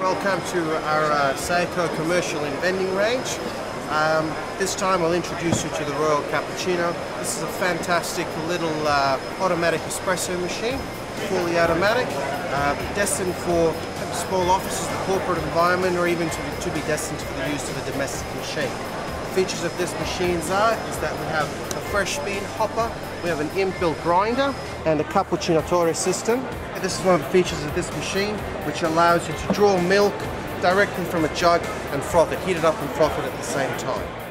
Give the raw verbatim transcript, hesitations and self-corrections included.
Welcome to our uh, Saeco commercial and vending range. Um, this time I'll introduce you to the Royal Cappuccino. This is a fantastic little uh, automatic espresso machine, fully automatic, uh, destined for small offices, the corporate environment, or even to be, to be destined for the use of a domestic machine. The features of this machine are is that we have a fresh bean hopper, we have an inbuilt grinder, and a cappuccinatore system. And this is one of the features of this machine, which allows you to draw milk directly from a jug and froth it, heat it up and froth it at the same time.